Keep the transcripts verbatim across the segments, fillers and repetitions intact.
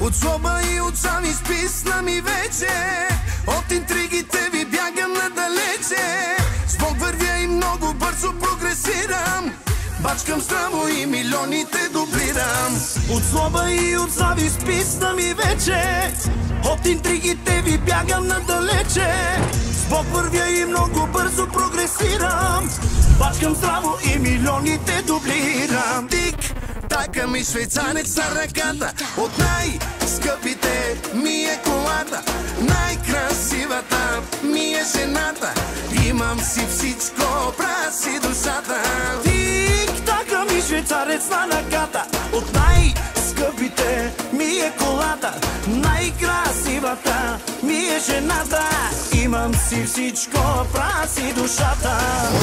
От злоба и от завист писна ми вече, от интригите ви бягам надалече. С Бог вървя и много бързо прогресирам, бачкам здраво и милионите дублирам. От злоба и от завист писна ми вече, от интригите ви бягам надалече. С Бог вървя и много бързо прогресирам, бачкам здраво и милионите дублирам. Тик, така ми швейцарец на ръката, от най-скъпите ми е колата, най-красивата ми е жената, имам си всичко, праси душата. Тик, така ми швейцарец на ръката, от най-скъпите ми е колата, най-красивата ми е жената, имам си всичко, праси душата.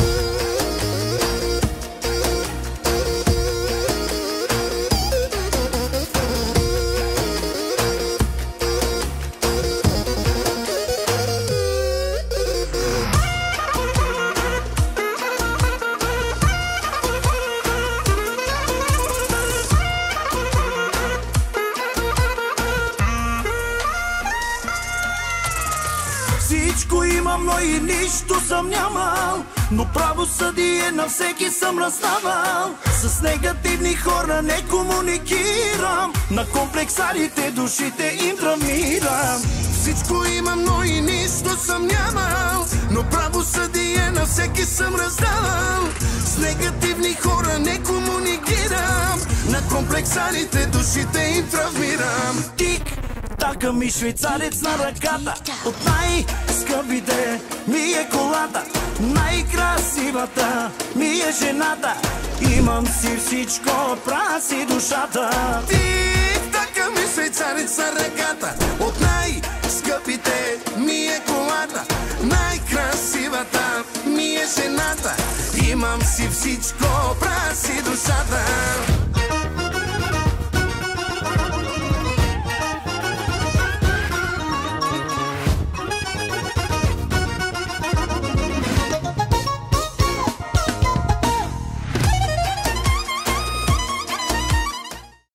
Всичко имам, но и нищо съм нямал, но правосъдие на всеки съм раздавал. С негативни хора не комуникирам, на комплексарите душите им травмирам. Всичко имам, но и нищо съм нямал, но правосъдие на всеки съм раздавал. С негативни хора не комуникирам, на комплексарите душите им травмирам. Тик, така ми швейцарец на ръката, от най-скъпите ми е колата, най-красивата ми е жената, имам си всичко, праси душата. Тик, така ми швейцарец на ръката, от най-скъпите ми е колата, най-красивата ми е жената, имам си всичко, праси душата.